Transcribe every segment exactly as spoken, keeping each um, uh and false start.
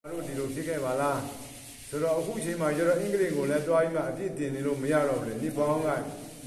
တို့ဒီလိုဖြစ်ခဲ့ပါလားဆိုတော့အခုချိန်မှာကျတော့အင်္ဂလိပ်ကိုလည်းတွားပြီးမှအပြည့်တင်နေလို့မရတော့ဘူးလေဒီပေါင်းက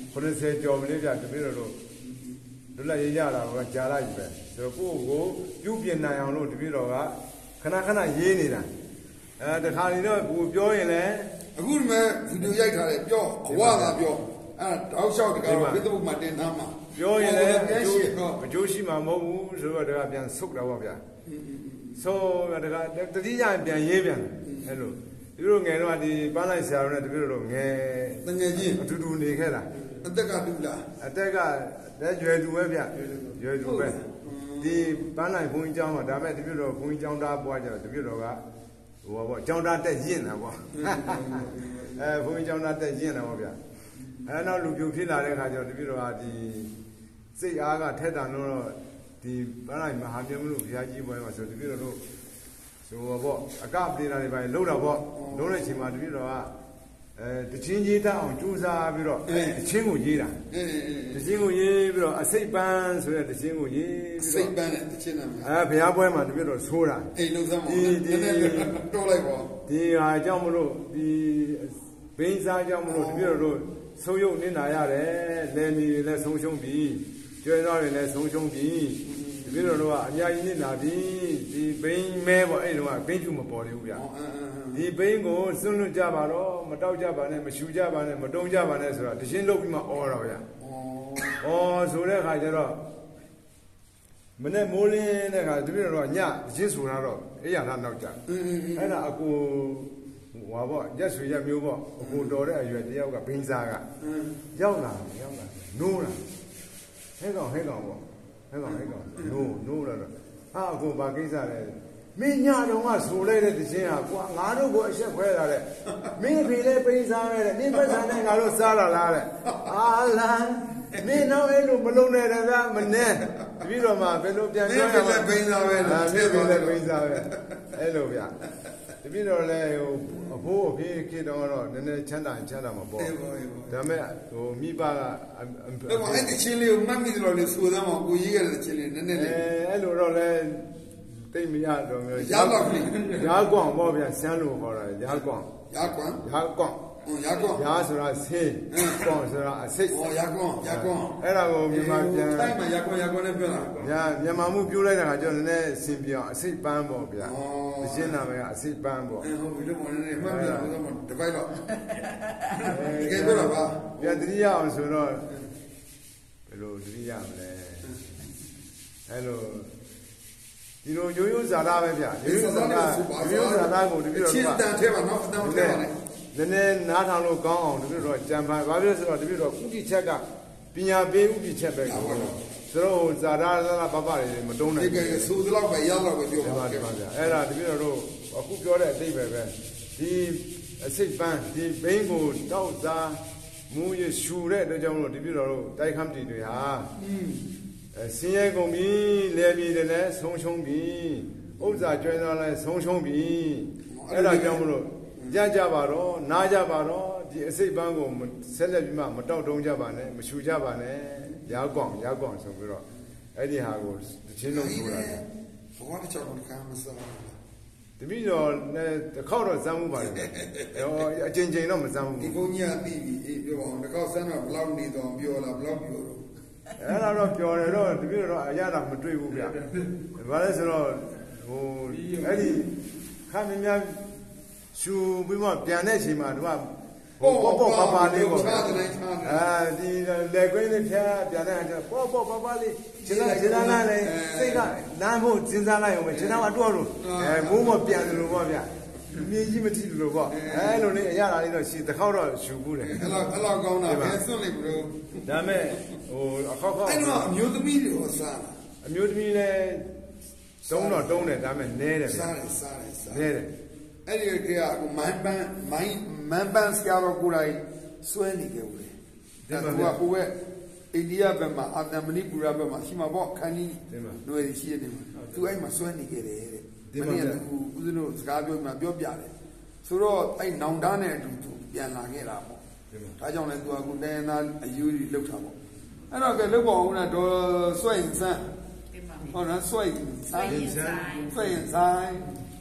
90ကျော်မလေးပြတပည့်တော်တို့လွတ်လပ်ရေးရတာကကြာလိုက်ပြီပဲဆိုတော့ကိုယ့်ကိုပြုပြင်နိုင်အောင်လို့တပည့်တော်ကခဏခဏရေးနေတာအဲတခါနေတော့ကိုပြောရင်လည်းအခုဒီမဲ့ဗီဒီယိုရိုက်ထားတယ်ပြောအဝသာပြောအဲတောက်လျှောက်တကောင်ဖေ့စ်ဘုတ်မှာတင်ထားမှာပြောရင်လည်းအကျိုးအကျိုးရှိမှာမဟုတ်ဘူးဆိုတော့တကပြန်ဆုတ်တာပေါ့ဗျာဆိုတော့တကတတိယပြန်ရေးပြန်အဲ့လိုဒီလိုငယ်တော့ဒီပန်းလိုက်ဆရာတို့နဲ့တပည့်တော်ငယ်တငယ်ချင်းအတူတူနေခဲ့တာအသက်ကတူလားအသက်ကလည်းရွယ်သူပဲဗျရွယ်သူပဲဒီပန်းလိုက်ဘုန်းကြီးကျောင်းမှာဒါမဲ့တပည့်တော်ဘုန်းကြီးကျောင်းသားပွားကြတော့တပည့်တော်ကဟိုပေါ့ကျောင်းသားတက်ရင့်တာပေါ့အဲဘုန်းကြီးကျောင်းသားတက်ရင့်တာပေါ့ဗျအဲနောက်လူပြိုဖြစ်လာတဲ့ခါကျတော့တပည့်တော်ကဒီစိတ်အားကထက်တာတော့ဒီပန်းလိုက်မဟာမြတ်မလို့ဘုရားကြီးပွဲမှာဆိုတပည့်တော်တို့ဆိုတော့အကပဒေတာတွေပဲလှုပ်တော့ပေါ့လှုပ်တဲ့အချိန်မှာတပည့်တော်ကအဲတချင်းကြီးတအောင်ကြိုးစားပြီးတော့တချင်းကိုရေးတာတချင်းကိုရေးပြီးတော့အစိတ်ပန်းဆိုတဲ့တချင်းကိုရေးပြီးတော့စိတ်ပန်းတဲ့တချင်းနာမှာအဲဘုရားပွဲမှာတပည့်တော်ဆိုးတာအိမ်လုံးစမ်းမှာဒီဒီတိုးလိုက်ပေါ့ဒီဟာကြောင့်မလို့ဒီဘိန်းစားကြောင့်မလို့တပည့်တော်တို့ဆုံးယုတ်နေတာရတယ်လယ်မီတွေလည်းဆုံးရှုံးပြီကျွဲသားတွေလည်းဆုံးရှုံးပြီတပည့်တော်တို့ကအများကြီးနေတာပြီဒီဘိန်းမဲပေါ့အဲ့တော့ဘိန်းကျူမပေါ်သေးဘူးဗျာဒီဘိန်းကိုစွန့်လွတ်ကြပါတော့မတောက်ကြပါနဲ့မရှူကြပါနဲ့မတုံးကြပါနဲ့ဆိုတာတရှင်းလုပ်ပြီးမှအော်တော့ဗျာဩဆိုတဲ့အခါကျတော့မနေ့မိုးလင်းတဲ့အခါတပည့်တော်ကညတရှင်းဆိုတာတော့အဲ့ရတာနောက်ကြအဲ့ဒါအကိုဟွာပေါ့ရက်ဆွေရက်မျိုးပေါ့အကိုတော်တဲ့အရွယ်တယောက်ကဘိန်းစားကရောက်လာရောက်လာနိုးလာဟဲ့ကောင်ဟဲ့ကောင်ပေါ့ဟဲ့ကောင်ဟဲ့ကောင်နိုးနိုးလာတော့အာအကိုဘာကိစ္စလဲမင်းညတော်ကဆိုလိုက်တဲ့တခြင်းဟာကွာငါတို့ကိုအဆက်ခွဲလာတဲ့မင်းဖေလေးပိန်းစားရဲတဲ့မင်းပတ်စံနဲ့ငါတို့စားလာလားတဲ့အာလာမင်းတော့အဲ့လိုမလုံးနဲ့တကားမနဲ့ပြီးတော့မှဘယ်လိုပြန်ပြောရမလဲပိန်းစားပဲလားမင်းဖေလေးပိန်းစားပဲအဲ့လိုဗျတပြီးတော့လဲဟိုအဖိုးအဖေခေတော့တော့နည်းနည်းချမ်းသာချမ်းသာမှာပေါ့ဒါမဲ့ဟိုမိဘကတော့အဲ့ဒီချင်းလေးကိုမှတ်မိတယ်လို့လေဆိုသမ်းမှာကိုကြီးခဲ့တဲ့ချင်းလေးနည်းနည်းလေးအဲအဲ့လိုတော့လဲတိတ်မရတော့မျိုးရားတော့ပြီရားကွန်ပေါ့ဗျာဆန်းလို့ခေါ်တာရားကွန်ရားကွန်ရားကွန်ရားကွန်ရားဆိုတာဆင်းကွန်ဆိုတာအစိတ်ဩရားကွန်ရားကွန်အဲ့ဒါကိုမြန်မာပြန်တိုင်းမှာရားကွန်ရားကွန်နဲ့ပြောတာဗျာမြန်မာမှုပြောလိုက်တာကကျွန်တော်နည်းနည်းအဆင်ပြေအောင်အစိတ်ပန်းပေါ့ဗျာအရှင်းနာမည်ကအစိတ်ပန်းပေါ့အဲဟုတ်ပြီလို့ပြောနေမှတ်ပြတော့တပိုက်တော့တကယ်ပြောတာပါဗျာတတိယအောင်ဆိုတော့ဘယ်လိုတတိယမလဲအဲ့လိုဒီလိုရိုးရိုးဇာတာပဲဗျာရိုးရိုးဇာတာရိုးရိုးဇာတာကိုတပြည့်တော့ချင်းတန်ထဲပါနော်အတန်ထဲပါလေနည်းနည်းနားထောင်လို့ကောင်းအောင်တပြည့်တော့ကြံပါဘာဖြစ်လဲဆိုတော့တပြည့်တော့ဥတီချက်ကပညာပေးဥတီချက်ပဲကိုဆိုတော့ဇာတာဇာတာဘဘတွေမတုံးနိုင်ဘူးဒီကဆိုတော့ပဲရတော့ပဲပြောပါဗျာအဲ့ဒါတပြည့်တော့အခုပြောတဲ့အသိပဲပဲဒီအစိတ်ပန်းဒီဘိန်းကိုတောက်စားမူရရှူတဲ့အတွက်ကြောင့်လို့တပြည့်တော့တိုက်ခမ်းတီတွေဟာဆင်းရဲကုန်ပြီလယ်ပြည်တွေလည်းဆုံးရှုံးပြီဥစ္စာကျွဲသားလည်းဆုံးရှုံးပြီအဲ့ဒါကြောင့်မလို့ကြကြပါတော့နားကြပါတော့ဒီအစိတ်ပန်းကိုဆက်လက်ပြီးမှမတောက်တုံးကြပါနဲ့မရှူကြပါနဲ့ရားကောင်ရားကောင်ဆိုပြီးတော့အဲ့ဒီဟာကိုတချင်းလုံးဆိုတာဘဝတစ်ချောင်းတစ်ခါမစားတပည့်တော်လည်းတစ်ခေါက်တော့စမ်းမှုပါလေဟောအချင်းချင်းတော့မစမ်းဘူးဒီဘုန်းကြီးကသိပြီအေးပြောပါအောင်တစ်ခေါက်စမ်းတော့ဘလောက်နေတော့ပြောလားဘလောက်ပြောတော့အဲ့ဒါတော့ပြောတယ်တော့တပြည့်တော့အရသာမတွေ့ဘူးဗျဘာလဲဆိုတော့ဟိုအဲ့ဒီခါမင်းများရှူပြီးမှပြန်တဲ့အချိန်မှာတို့ကဟိုပေါ့ပေါ့ပါပါလေးပေါ့အဲဒီလေကွင်းလေးဖြာပြန်တဲ့အချိန်ပေါ့ပေါ့ပါပါလေးခြေလာခြေလာလာလေးစိတ်ကလမ်းဖို့စဉ်းစားလိုက်အောင်ပဲခြေသားကအတော့လို့အဲမိုးမပြန်တယ်လို့ပေါ့ဗျမြင်းကြီးမကြည့်လို့ပေါ့အဲလိုလေးအရသာလေးတော့ရှီတစ်ခေါက်တော့ရှူဘူးတယ်အဲ့လောက်အဲ့လောက်ကောင်းတာပဲစွန့်လိုက်ဘူးလို့ဒါမဲ့ဟိုအခေါက်ခေါက်အဲ့တော့အမျိုးသမီးတွေကိုစားတာအမျိုးသမီးလည်းတုံးတော့တုံးတယ်ဒါမဲ့နဲတယ်စားတယ်စားတယ်စားနဲတယ်အဲ့ဒီကမန်ပန်းမိုင်းမန်ပန်းစကားတော့ကိုယ်တိုင်စွဲနေကြဘူးလေဒါကဟိုကအိန္ဒိယဘက်မှာအာတမဏိပူရဘက်မှာရှိမှာပေါ့ခန်းကြီးလွယ်ရှိနေမှာသူအဲ့မှာစွဲနေကြတယ်တဲ့ဒီမှာကဦးဇင်းတို့စကားပြောမှပြောပြတယ်ဆိုတော့အဲ့နောင်တန်းနဲ့အတူတူပြန်လာခဲ့တာပေါ့ဒါကြောင့်လည်းသူကအခုတိုင်းသားအယူကြီးလှုပ်တာပေါ့အဲ့တော့ကလှုပ်ပါဦးနဲ့တော့စွဲရင်စမ်းဟုတ်လားစွဲရင်ဆိုင်စွဲရင်ဆိုင်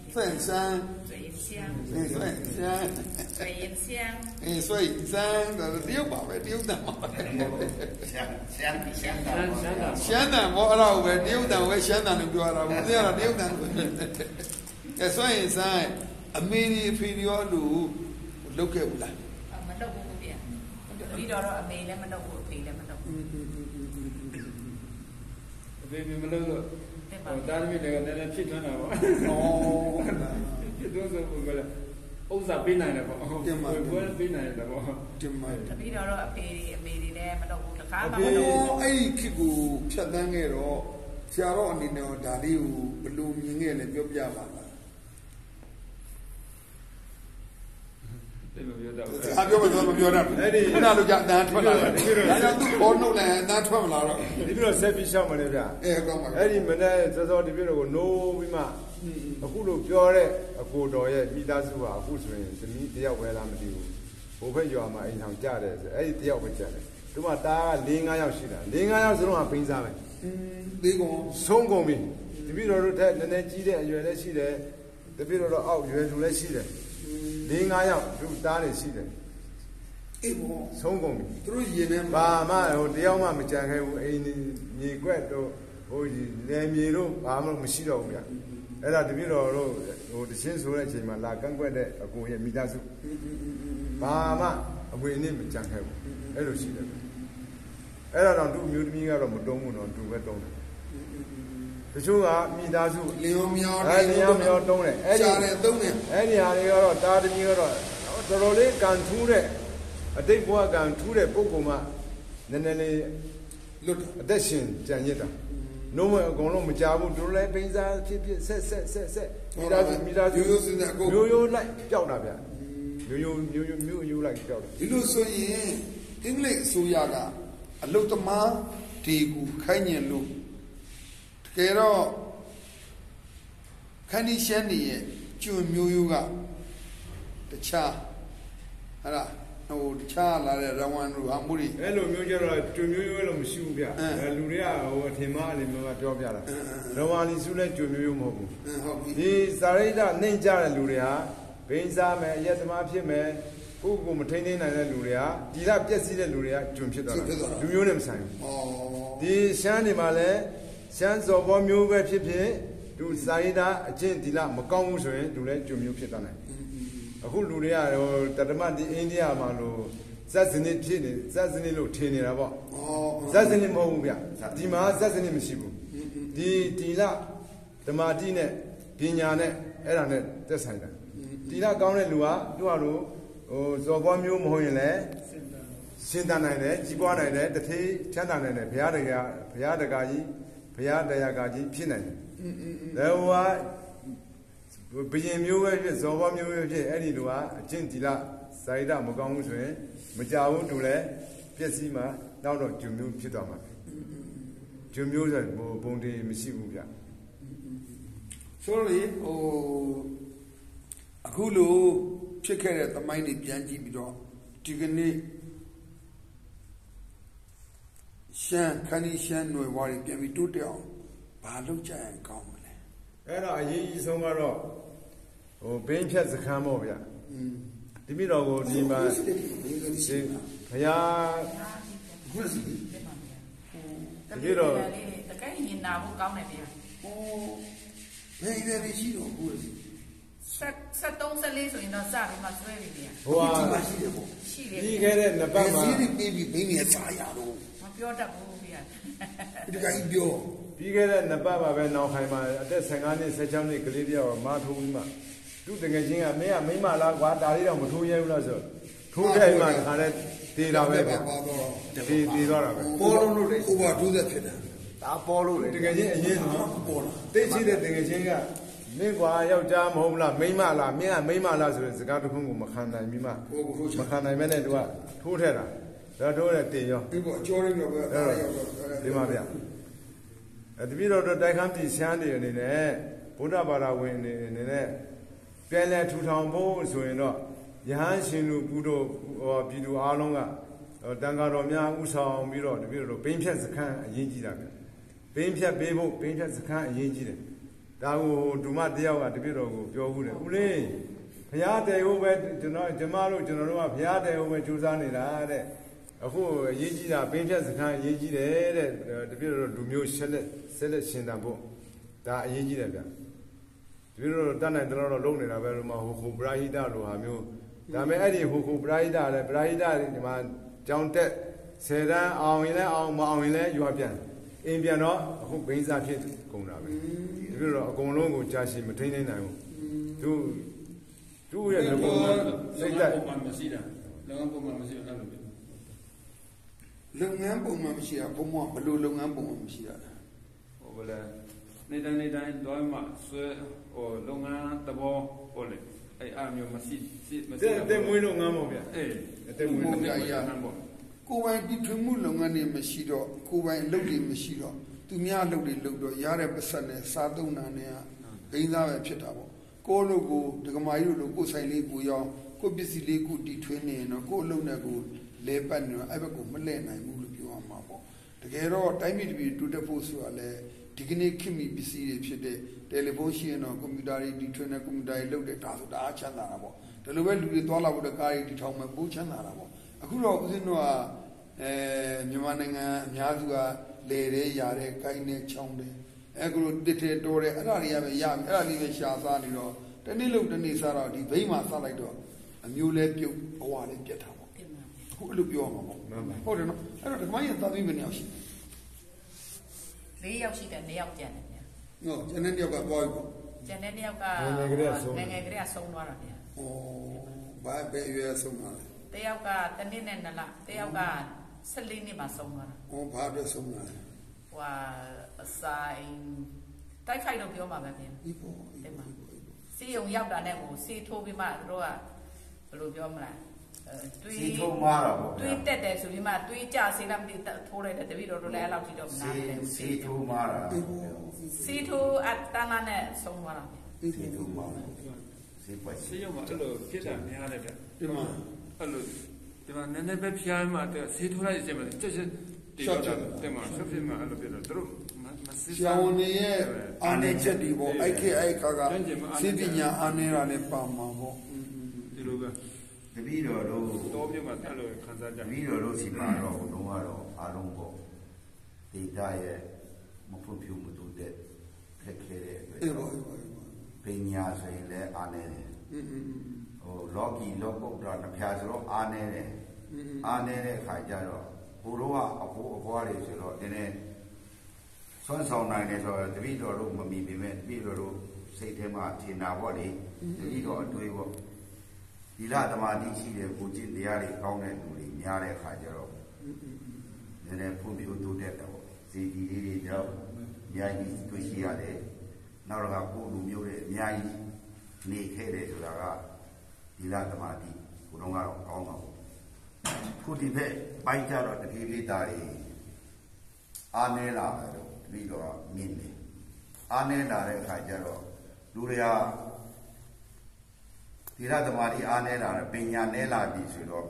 蒜香， 水香， 嗯，蒜香， 水香， 嗯，蒜香，这丢吧呗，丢的嘛。 香香香的， 香的，我那有呗，丢的我香的你不要了，我这样丢的。哎，蒜香，阿妹的肥料路，路给不啦？ 啊，没得不不变，比到了没了没得不肥了没得。 嗯嗯嗯嗯嗯嗯嗯。 别别没那个，哦，单位那个那那批穿了吧？ 哦。 都是我个了，欧萨ပေးနိုင်တယ်ပေါ့။တင်ပါဘယ်ပေးနိုင်တယ်ပေါ့။တင်ပါပြီးတော့အဖေအမေတွေလည်းမတော့ဘူးတခါမှမအောတော့ဘူး်အဲ့ဒီခေတ်ကိုဖြတ်သန်းခဲ့တော့ဆရာတော်အနေနဲ့ဒါလေးကိုဘယ်လိုမြင်ခဲ့လဲပြောပြပါလားတယ်လို့ပြောတော့ဆရာပြောမှတော့မပြောတတ်ဘူးအဲ့ဒီခုနလိုကြအတန်းထွက်လာတယ်ဒါကြောင့်သူ့ခေါ်နှုတ်လိုက်အတန်းထွက်မလာတော့ဒီပြီးတော့ဆက်ပြီးရှောက်မလဲဗျအဲကောင်းပါအဲ့ဒီမနေ့စောစောဒီပြတော့ကိုနိုးပြီးမှအခုလို့ပြောတဲ့အကိုတော်ရဲ့မိသားစုကအခုဆိုရင်သမီးတယောက်ပဲလားမသိဘူးဘိုးဘက်ရွာမှာအိမ်ဆောင်ကြတယ်ဆိုအဲ့ဒီတယောက်ပဲကြတယ်သူမတားက၄၅ယောက်ရှိတာ၄၅ယောက်စလုံးကပိန်းစားပဲอืมဒီကောင်ဆုံးကုန်ပြီဒီပြတော်တို့ထက်နည်းနည်းကြီးတဲ့အရွယ်လည်းရှိတယ်ဒီပြတော်တို့အောက်ရွယ်သူလည်းရှိတယ်၄၅ယောက်သူတားနေရှိတယ်အေးဘောဆုံးကုန်ပြီသူတို့ရင်ထဲဘာမှဟိုတယောက်မှမကြံခဲ့ဘူးအိမ်မြေကွက်တို့ဟိုဒီလေမြေတို့ဘာမှမရှိတော့ဘူးဗျအဲ့ဒါတပြည့်တော်တို့ဟိုတချင်းဆိုတဲ့အချိန်မှာလာကန့်ကွက်တဲ့အကိုရဲ့မိသားစုဘာမှအဝေနဲ့မကြံခဲ့ဘူးအဲ့လိုရှိတယ်အဲ့ဒါတော့သူ့အမျိုးသမီးကတော့မတုံးဘူးတော့သူပဲတုံးတယ်တချို့ကမိသားစုလျော်မြော်အဲ့လျော်မြော်တုံးတယ်အဲ့ဒီရှားတယ်သုံးတယ်အဲ့ဒီဟာတွေကတော့တာသမီးကတော့တော်တော်လေးကန်ထူးတဲ့အတိတ်ဘဝကန်ထူးတဲ့ပုဂ္ဂိုလ်မှနည်းနည်းလေးလွတ်အသက်ရှင်ကြံရစ်တာနှုံးမအကုန်လုံးမကြဘူးတို့လည်းပိန်းစားဖြစ်ဖြစ်ဆက်ဆက်ဆက်ဆက်မိသားစုမိသားစုမျိုးရိုးလိုက်ပျောက်တာဗျမျိုးရိုးမျိုးရိုးမျိုးရိုးလိုက်ပျောက်တယ်ဒီလိုဆိုရင်အင်္ဂလိပ်အစိုးရကအလုတ်သမားဒီကူခိုင်းညင်လို့တကယ်တော့ခန္ဒီရှမ်းနေရဲ့ကျွန်းမျိုးရိုးကတခြားဟာလားဟိုတခြားလာတဲ့ရဝမ်တို့ဟာမှုတွေအဲ့လိုမျိုးကြတော့ကျွမျိုးရိုးလို့မရှိဘူးဗျအဲလူတွေကဟိုအထင်မှားအနေမျိုးကပြောပြတာရဝါလီစုလည်းကျွမျိုးရိုးမဟုတ်ဘူးဟုတ်ပြီဒီစာရိတ္တနှိမ့်ကြတဲ့လူတွေဟာဘိန်းစားမယ်အရက်သမားဖြစ်မယ်ကိုယ့်ကိုမထိန်းသိမ်းနိုင်တဲ့လူတွေကဒီကပြက်စီးတဲ့လူတွေကကျွန်းဖြစ်သွားတာလူမျိုးနဲ့မဆိုင်ဘူးဩဒီရှမ်းတွေမှာလည်းရှမ်းစော်ဘောမျိုးပဲဖြစ်ဖြစ်သူစာရိတ္တအကျင့်ဒီလမကောင်းဘူးဆိုရင်သူလည်းကျွန်းမျိုးဖြစ်သွားနိုင်အခုလူတွေကဟိုတတမဒီအိန္ဒိယမှာလို့ဇက်စနစ်ဖြစ်နေဇက်စနစ်လို့ထင်နေတာပေါ့ဩဇက်စနစ်မဟုတ်ဘူးဗျဒီမှာဇက်စနစ်မရှိဘူးဒီဒီလဓမ္မတိနဲ့ပညာနဲ့အဲ့ဒါနဲ့သက်ဆိုင်တာဒီလကောင်းတဲ့လူကသူ့ဟာလို့ဟိုဇော်ဘောမျိုးမဟုတ်ရင်လည်းရှင်းတန်နိုင်တယ်ကြီးပွားနိုင်တယ်တထေးချမ်းသာနိုင်တယ်ဘုရားတရားဘုရားတကာကြီးဘုရားတရားကာကြီးဖြစ်နိုင်တယ်ဒါဟိုကဘယင်မျိုးပဲဖြစ်ဇော်ဘောမျိုးပဲဖြစ်အဲ့ဒီလူကအကျင့်ဒီလစာရိတ္တမကောင်းဘူးဆိုရင်မကြဘူးတူလဲပျက်စီးမှနောက်တော့ဂျုံမျိုးဖြစ်သွားမှာဂျုံမျိုးဆိုဟိုပုံတေးမရှိဘူးဗျဆိုတော့လေဟိုအခုလိုဖြစ်ခဲ့တဲ့သမိုင်းတွေပြန်ကြည့်ပြီးတော့ဒီကနေ့ရှမ်းခန္ဒီရှမ်းຫນွယ်ဝါတွေပြန်ပြီးတိုးတက်အောင်ဘာလုပ်ကြရင်ကောင်းမလဲအဲ့တော့အရေးကြီးဆုံးကတော့ဟိုဘင်းဖြတ်စခန်းပေါ့ဗျอืมဒီမိတော်ကိုဒီမှာဒီဘုရားခုစီတကယ်တော့တကယ်ရင်နာဖို့ကောင်းတယ်ဗျာဩဘယ်ရည်ရှိတော့ခုစီဆက်ဆက်သုံးဆက်လေးဆိုရင်တော့စပြီးမှဆွဲပြီဗျာဟိုဟာဒီမှာရှိတယ်ပေါ့ရှိတယ်ပြီးခဲ့တဲ့နှစ်ပတ်မှာစီးပြီးပြီးပြီးဘင်းရစားရတော့မပြောတတ်ဘူးဗျာဒီကကြီးပြောပြီးခဲ့တဲ့နှစ်ပတ်မှာပဲနောက်ခိုင်မှာအသက်၁၅နှစ်၁၆နှစ်ကလေးတယောက်မာထိုးပြီးမှသူ့တကယ်ချင်းကမင်းကမိမလားကွာဒါလေးတော့မထိုးရဲဘူးလားဆိုထိုးတဲ့အိမ်မှာတခါတည်းတေးတာပဲဗျပါတော့တေးတေးသွားတာပဲပေါ်လုံးလို့လေဥပဒုသက်ဖြစ်တယ်ဒါပေါ်လို့လေတကယ်ချင်းအရင်ကပေါ်လာတိတ်ရှိတဲ့တကယ်ချင်းကမင်းကွာယောက်ျားမဟုတ်လားမိန်းမလားမင်းကမိန်းမလားဆိုတဲ့စကားတစ်ခုကိုမခံနိုင်ပြီးမှဟိုကိုထိုးချမခံနိုင်မဲနဲ့သူကထိုးထက်တာဒါထိုးတဲ့တေရောပြီးပေါ့အကျော်ရင်းတော့ပဲအဲ့တော့ဒီမှာဗျအဲတပည့်တော်တို့တိုက်ခန်းပြည်ရှမ်းတွေအနေနဲ့ဗုဒ္ဓဘာသာဝင်အနေနဲ့ပြန်လဲထူထောင်ဖို့ဆိုရင်တော့ယဟန်ရှင်လူကုတို့ပြည်သူအားလုံးကတန်ဃာတော်များဥဆောင်ပြီးတော့တပည့်တော်တို့ဘိန်းဖြတ်စခန်းအရေးကြီးတာဗျဘိန်းဖြတ်ပေးဖို့ဘိန်းဖြတ်စခန်းအရေးကြီးတယ်ဒါကိုဒုမတယောက်ကတပြည့်တော်ကိုပြောဘူးတယ်ဦးလေးဘုရားတယ်ဟုတ်ပဲကျွန်တော်ကျမတို့ကျွန်တော်တို့ကဘုရားတယ်ဟုတ်ပဲကြိုးစားနေတာတဲ့အခုအရေးကြီးတာပင်းဖြတ်စခန်းအရေးကြီးတယ်တဲ့တပြည့်တော်လူမျိုးဆက်လက်ဆက်လက်ရှင်တန်ဖို့ဒါအရေးကြီးတယ်ဗျတပြည့်တော်တတ်နိုင်တော့လုံနေတာပဲလို့မဟုတ်ခုပရာဟိတလိုဟာမျိုးဒါပေမဲ့အဲ့ဒီဟိုခုပရာဟိတလည်းပရာဟိတဒီမှာကြောင်းတက်ဆယ်တန်းအောင်ရင်လည်းအောင်မအောင်ရင်လည်းရွာပြန်အိမ်ပြန်တော့အခုဘိန်းစားဖြစ်ကုန်တာပဲတပြည့်တော်အကုန်လုံးကိုကြာရှည်မထိန်းနိုင်နိုင်ဘူးသူသူရဲ့ငပုံစိတ်သက်လုပ်ငန်းပုံမှန်မရှိတာလုပ်ငန်းပုံမှန်မရှိတာအဲ့လိုလုပ်ငန်းပုံမှန်မရှိတာဘုံဘဘလို့လုပ်ငန်းပုံမှန်မရှိတာဟိုဘယ်လဲနေတိုင်းနေတိုင်းတော့မှဆွဲဟိုလုပ်ငန်းတဘောဟိုလေအဲ့အမျိုးမရှိမရှိတဲ့တဲ့မွေးလုပ်ငန်းပေါ့ဗျအေးတဲ့မွေးလုပ်ငန်းပေါ့ကိုယ်ပိုင်ဒီထွေမှုလုပ်ငန်းတွေမရှိတော့ကိုယ်ပိုင်အလုပ်တွေမရှိတော့သူများအလုပ်တွေလုပ်တော့ရတဲ့ပတ်စံနဲ့စားသုံးတာနဲ့ဘိန်းသားပဲဖြစ်တာပေါ့ကိုလိုကိုဒကမာကြီးတို့ကိုဆိုင်လေးကိုရောင်းကိုပစ္စည်းလေးကိုတီထွေးနေရင်တော့ကိုအလုံးနဲ့ကိုလဲပတ်နေတော့အဲ့ဘက်ကိုမလဲနိုင်ဘူးလို့ပြောရမှာပေါ့တကယ်တော့တိုင်းပြည်ပြည်တူတက်ဖို့ဆိုတာလဲဒီကနေ့ခင်မီပစ္စည်းတွေဖြစ်တဲ့တယ်လီဖုန်းရှိရင်တော့ကွန်ပျူတာတွေတီထွေးနေကွန်ပျူတာတွေလုပ်တဲ့ဒါဆိုဒါချမ်းသာတာပေါ့ဒီလိုပဲလူတွေသွားလာဖို့တကားတွေတီထောင်မဲ့ပိုးချမ်းသာတာပေါ့အခုတော့ဦးဇင်းတို့ကအဲမြန်မာနိုင်ငံအများစုကလေရဲရတဲ့ကိုင်းနဲ့ချောင်းတယ်အဲ့ကိုတစ်ထဲတော်တယ်အဲ့ဒါတွေကပဲရမယ်အဲ့ဒါလေးပဲရှာစားနေတော့တနေ့လုံးတနေ့စားတော့ဒီဘိန်းမှာစားလိုက်တော့အမျိုးလဲပြုတ်ဘဝလေးပြတ်တာပေါ့အခုအဲ့လိုပြောမှာပေါ့ဟုတ်တယ်နော်အဲ့တော့ဒီမိုင်းရသားသမီးဘယ်နှစ်ယောက်ရှိလဲ၄ယောက်ရှိတယ်၄ယောက်ကျန်တယ်ဗျာဟုတ်ကျန်တဲ့တယောက်ကသွားပြီပေါ့ကျန်တဲ့တယောက်ကငယ်ငယ်ကလေးကဆုံးသွားတာဗျာဩဘာပဲရွယ်ဆုံးတာတယောက်ကတနည်းနဲ့နှစ်လတယောက်ကဆယ်လေးနှစ်မှဆုံးသွားတာဩဘာအတွက်ဆုံးတာဟွာအဆိုင်တိုက်ခိုက်တော့ပြောမှာပဲပြင်ဒီပေါ့ဒီမှာစီယုံရောက်တာနဲ့ဟိုစီထိုးပြီးမှတို့ကဘယ်လိုပြောမလဲတွေးစီထိုးမှားတာပေါ့တွေးတက်တယ်ဆိုပြီးမှတွေးကြစေလားမသိထိုးလိုက်တယ်တပည့်တော်တို့လည်းအဲ့လောက်ကြည့်တော့မနာဘူးစီထိုးမှားတာစီထိုးအတန်းလာနဲ့ဆုံးသွားတာစီထိုးမှားစီပွက်စီယုံမှာအဲ့လိုဖြစ်တာများတယ်ဗျဒီမှာအဲ့လိုဒီမှာနည်းနည်းပဲဖျားမှတဲ့စီထိုးလိုက်ခြင်းပဲတက်ချက်ရှော့ချက်တယ်မှာဆက်ဖြစ်မှာအဲ့လိုပြတော့တို့ရှောင်းနေရဲ့အာနေချက်ဒီပေါ့အိုက်ခေအိုက်ခါကစိပညာအာနေတာလည်းပါမှာပေါ့ဒီလိုပဲတပည့်တော်တို့တော့ပြမှာအဲ့လိုခံစားကြတပည့်တော်တို့စီမှာတော့ဘုံကတော့အားလုံးပေါ့ဒေတာရဲ့မဖွံ့ဖြိုးမှုတို့တဲ့ခက်ခဲတဲ့အတွက်ပညာဆိုရင်လည်းအားနေတယ်ဟိုလော်ကီလော့ပုတ်တော့နှဖျားဆိုတော့အားနေတယ်အားနေတဲ့အခါကျတော့ဘုရောကအဖိုးအဖွားတွေဆိုတော့နည်းနည်းဆွမ်းဆောင်နိုင်တယ်ဆိုတော့တပည့်တော်တို့မမီပေမဲ့တပည့်တော်တို့စိတ်ထဲမှာထင်တာပေါ့လေတပည့်တော်အတွေးပေါ့ဒီလသမာဓိရှိတဲ့ကိုကျင့်တရားတွေကောင်းတဲ့လူတွေများတဲ့အခါကျတော့နည်းနည်းဖွံ့ဖြိုးတိုးတက်တယ်ပေါ့စီဒီလေးတွေကြောင့်အများကြီးတွေ့ရှိရတယ်နောက်တော့ကိုလူမျိုးတွေအများကြီးနေခဲ့တယ်ဆိုတာကဒီလသမာဓိကိုတော့ကတော့ကောင်းပါဘူးခုဒီဘက်ပိုင်းကြတော့တတိလေးသားတွေအားနေလာတယ်လို့ပြီးတော့မြင်တယ်အားနေလာတဲ့အခါကျတော့လူတွေကဒီရသမားဒီအားနေလာတယ်ပညာနေလာပြီဆိုတော့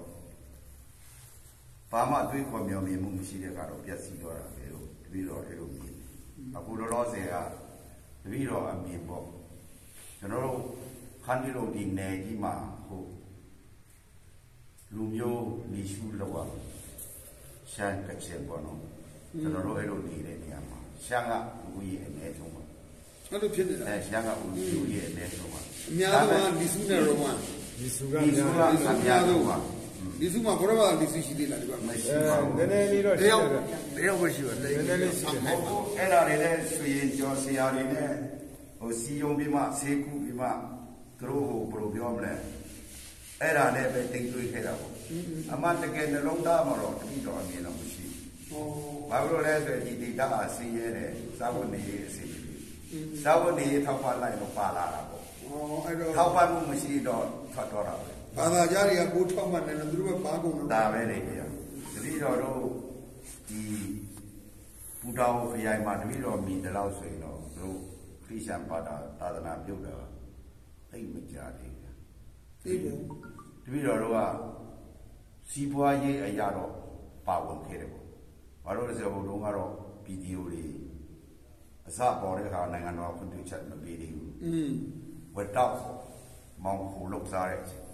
ဘာမှအတွေးခေါ်မြော်မြင်မှုမရှိတဲ့ကတော့ပြည့်စည်တော့တာပဲလို့တပည့်တော်အဲ့လိုမြင်အခုလောလောဆယ်ကတပည့်တော်အမြင်ပေါ့ကျွန်တော်တို့ခန်းဒီလိုဒီနယ်ကြီးမှာဟုတ်လူမျိုးမိရှုလောက်ရှမ်းကချင်ပေါ့နော်ကျွန်တော်တို့အဲ့လိုနေတဲ့နေရာမှာရှမ်းကလူကြီးအနည်းဆုံးပါအဲ့လိုဖြစ်နေတာအဲရှမ်းကလူကြီးအနည်းဆုံးပါအများဆုံးကလီစုနဲ့ရောမလီစုကလီစုကအများဆုံးပါလီစုမှာဘရောပါလီစုရှိသေးလားဒီကမရှိပါဘူးနည်းနည်းလေးတော့တယောက်တယောက်ပဲရှိပါနည်းနည်းလေးရှိတယ်အဲ့ဒါတွေလည်းဆွေရင်ကျော်ဆရာတွေနဲ့ဟိုစီယုံပြီးမှဆေးကူပြီးမှသူတို့ဟိုဘယ်လိုပြောမလဲအဲ့ဒါလည်းပဲတိတ်တွေးခဲ့တာပေါ့အမှန်တကယ်နှလုံးသားမှာတော့တတိတော်အမြင်တော့မရှိဘူးဘာလို့လဲဆိုရင်ဒီဒေတာအစင်းရဲတယ်သာဝနေရေးအစီအစဉ်သာဝနေရေးထောက်ပံ့လိုက်တော့ပါလာတာပေါ့အဲ့တော့ထောက်ပံ့မှုမရှိတော့ထွက်တော့တာပဲဘာသာကြားတွေကကိုထောက်ပံ့တယ်လို့သူတို့ကဘာကုန်လို့ဒါပဲလေဗျာတတိတော်တို့ဒီပူတော်ခရိုင်မှာတတိတော်မိတလောက်ဆိုရင်တော့သူတို့ခရစ်ယာန်ဘာသာသာသနာပြုတ်တာသိမကြသေးဘူးသိတယ်တပည့်တော်တို့ကစီးပွားရေးအရာတော့ပါဝင်ခဲ့တယ်ပေါ့ဘာလို့လဲဆိုတော့ဘုံကတော့ဗီဒီယိုတွေအစပေါ်တဲ့ခါနိုင်ငံတော်ခွင့်ပြုချက်မပေးသေးဘူးဝတ်တော့မောင်ခုလောက်စားတဲ့အချိန်